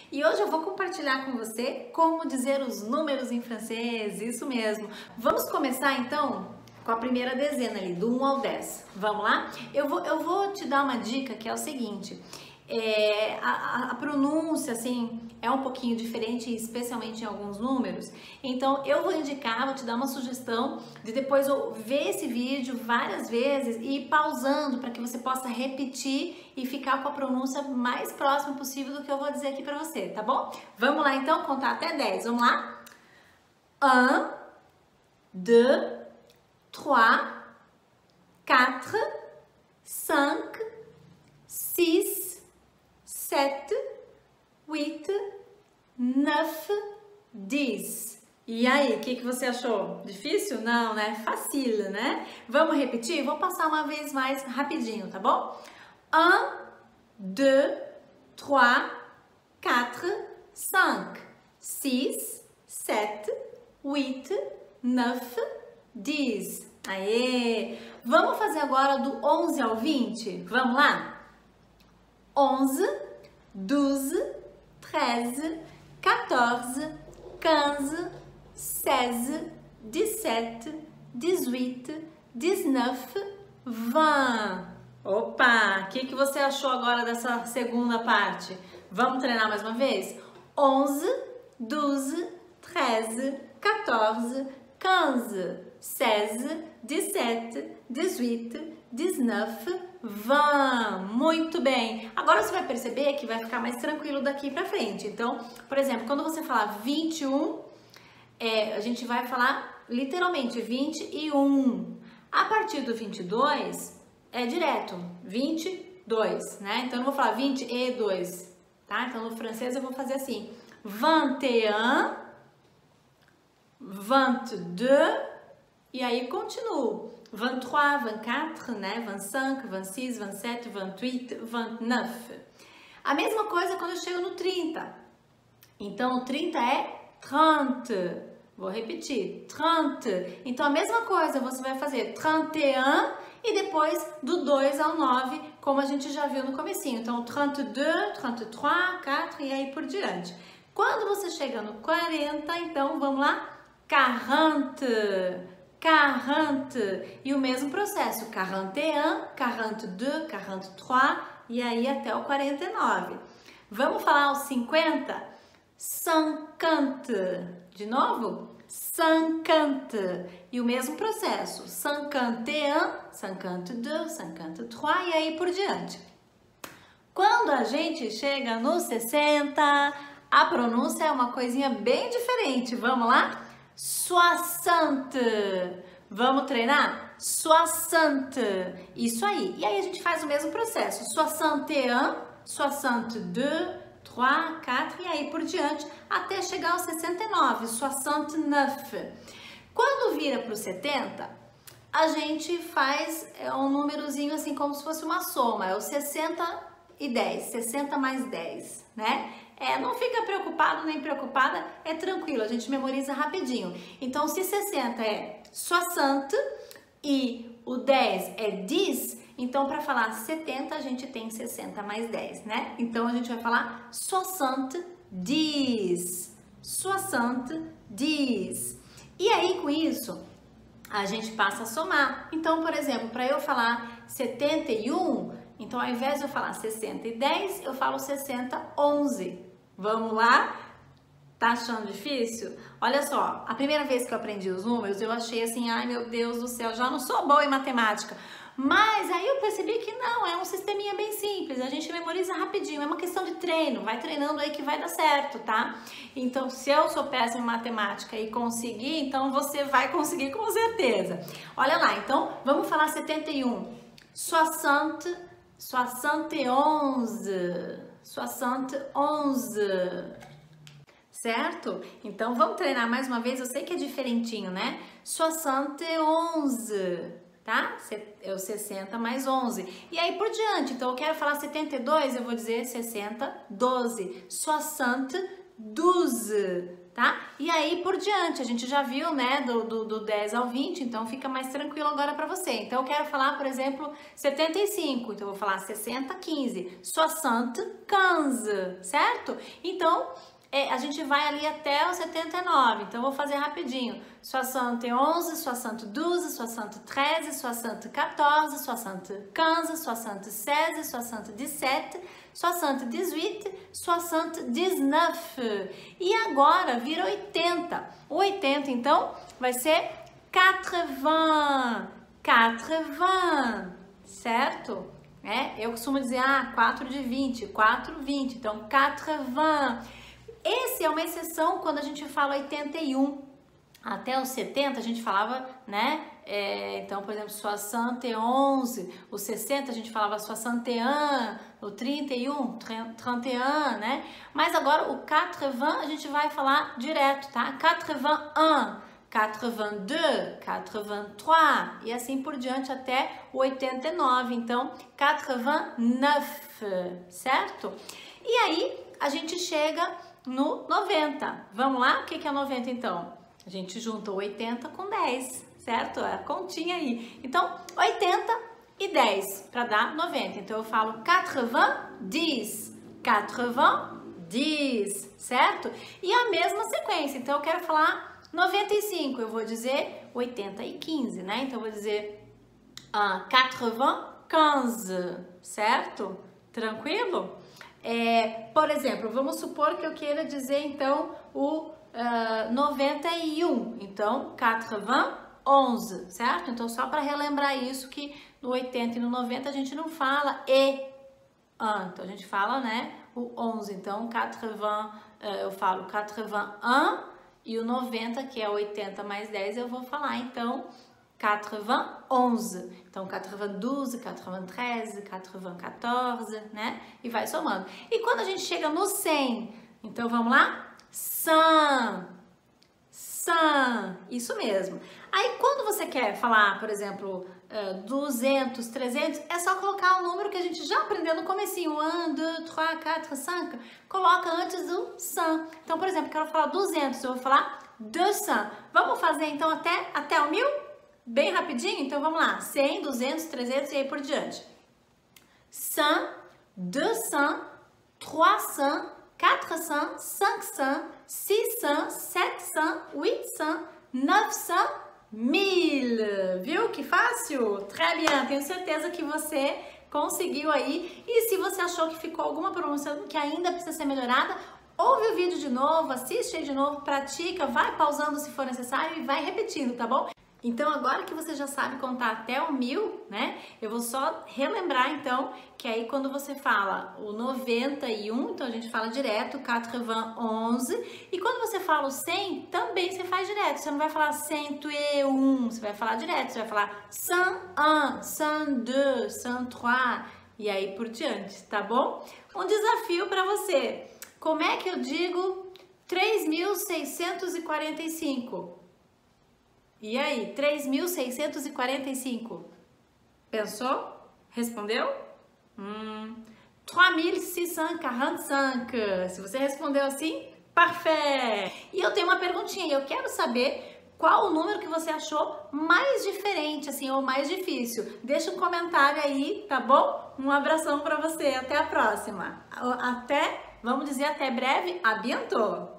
E hoje eu vou compartilhar com você como dizer os números em francês, isso mesmo. Vamos começar então com a primeira dezena ali, do 1 ao 10. Vamos lá? Eu vou te dar uma dica que é o seguinte, a pronúncia assim é um pouquinho diferente, especialmente em alguns números. Então eu vou indicar, vou te dar uma sugestão de depois ver esse vídeo várias vezes e ir pausando para que você possa repetir e ficar com a pronúncia mais próxima possível do que eu vou dizer aqui para você, tá bom? Vamos lá então contar até 10, vamos lá? 1, 2, 3, 4, 5, 6, 7, 8, 9, 10. E aí, o que você achou? Difícil? Não, né? Facile, né? Vamos repetir? Vou passar uma vez mais rapidinho, tá bom? 1, 2, 3, 4, 5, 6, 7, 8, 9, 10. Aê! Vamos fazer agora do 11 ao 20? Vamos lá? 11, 12, 13, 14, 15, 16, 17, 18, 19, 20. Opa! O que você achou agora dessa segunda parte? Vamos treinar mais uma vez? 11, 12, 13, 14, 15, 16, 17, 18, 19, 20. Muito bem. Agora você vai perceber que vai ficar mais tranquilo daqui pra frente. Então, por exemplo, quando você falar 21, a gente vai falar literalmente 21. A partir do 22, é direto, 22, né? Então, eu não vou falar 22, tá? Então, no francês eu vou fazer assim, 21, 22, e aí continuo. 23, 24, né? 25, 26, 27, 28, 29. A mesma coisa quando eu chego no 30. Então, o 30 é 30. Vou repetir, 30. Então, a mesma coisa, você vai fazer 31 e depois do 2 ao 9, como a gente já viu no comecinho. Então, 32, 33, 4 e aí por diante. Quando você chega no 40, então, vamos lá? 40. 40, e o mesmo processo, 41, 42, 43 e aí até o 49. Vamos falar os 50? 50, de novo? 50, e o mesmo processo, 51, 52, 53 e aí por diante. Quando a gente chega no 60, a pronúncia é uma coisinha bem diferente, vamos lá? 60. Vamos treinar? 60. Isso aí. E aí a gente faz o mesmo processo. 61, 62, 3, 4 e aí por diante até chegar ao 69. 69. Quando vira para o 70, a gente faz um númerozinho assim como se fosse uma soma. É o 60 e 10. 60 mais 10, né? Não fica preocupado nem preocupada, é tranquilo, a gente memoriza rapidinho. Então, se 60 é 60 e o 10 é 10, então para falar 70 a gente tem 60 mais 10, né? Então, a gente vai falar 60, 10, 60, 10. E aí, com isso, a gente passa a somar. Então, por exemplo, para eu falar 71, então ao invés de eu falar 60 e 10, eu falo 60, 11. Vamos lá? Tá achando difícil? Olha só, a primeira vez que eu aprendi os números, eu achei assim, ai meu Deus do céu, já não sou boa em matemática. Mas aí eu percebi que não, é um sisteminha bem simples, a gente memoriza rapidinho, é uma questão de treino, vai treinando aí que vai dar certo, tá? Então, se eu sou péssima em matemática e conseguir, então você vai conseguir com certeza. Olha lá, então, vamos falar 71. 60, 71. 71, certo? Então vamos treinar mais uma vez, eu sei que é diferentinho, né? 71, tá? É o 60 mais 11. E aí por diante, então eu quero falar 72, eu vou dizer 60, 12. 60, 12, tá? E aí por diante, a gente já viu, né, do 10 ao 20, então fica mais tranquilo agora para você. Então eu quero falar, por exemplo, 75, então eu vou falar 60, 15. 60, 15, certo? Então, a gente vai ali até o 79, então eu vou fazer rapidinho. 71, 72, 73, 74, 75, 76, 77, 78, 79. E agora vira 80. O 80, então, vai ser 80, 80, certo? Eu costumo dizer, 4 de 20, 4, 20, então 80. Esse é uma exceção quando a gente fala 81. Até os 70 a gente falava, né? Então, por exemplo, 71, o 60 a gente falava 61, o 31, 31, né? Mas agora o 80 a gente vai falar direto, tá? 81, 82, 83 e assim por diante até o 89. Então, 89, certo? E aí a gente chega no 90. Vamos lá? O que é 90 então? A gente junta o 80 com 10, certo? É a continha aí. Então, 80 e 10 para dar 90. Então, eu falo 80, 10, 80, 10, certo? E a mesma sequência. Então, eu quero falar 95. Eu vou dizer 80 e 15, né? Então, eu vou dizer 80, 15, certo? Tranquilo? Por exemplo, vamos supor que eu queira dizer então o 91, então 91, certo? Então só para relembrar isso que no 80 e no 90 a gente não fala então a gente fala, né, o 11, então 80, eu falo 81 e o 90 que é 80 mais 10 eu vou falar então 91, então 92, 93, 94, né? E vai somando. E quando a gente chega no 100, então vamos lá? 100, 100, isso mesmo. Aí quando você quer falar, por exemplo, 200, 300, é só colocar o número que a gente já aprendeu no comecinho, 1, 2, 3, 4, 5, coloca antes do 100. Então, por exemplo, eu quero falar 200, eu vou falar 200. Vamos fazer então até o 1000? Bem rapidinho? Então vamos lá, 100, 200, 300 e aí por diante. 100, 200, 300, 400, 500, 600, 700, 800, 900, 1000. Viu que fácil? Très bien, tenho certeza que você conseguiu aí. E se você achou que ficou alguma pronúncia que ainda precisa ser melhorada, ouve o vídeo de novo, assiste aí de novo, pratica, vai pausando se for necessário e vai repetindo, tá bom? Então, agora que você já sabe contar até o 1000, né? Eu vou só relembrar, então, que aí quando você fala o 91, então a gente fala direto, 91. E quando você fala o 100, também você faz direto. Você não vai falar 101, você vai falar direto. Você vai falar 101, 102, 103 e aí por diante, tá bom? Um desafio para você. Como é que eu digo 3.645? E aí, 3.645? Pensou? Respondeu? 3.645. Se você respondeu assim, parfait! E eu tenho uma perguntinha, eu quero saber qual o número que você achou mais diferente, assim, ou mais difícil. Deixa um comentário aí, tá bom? Um abração para você, até a próxima. Vamos dizer até breve, à bientôt!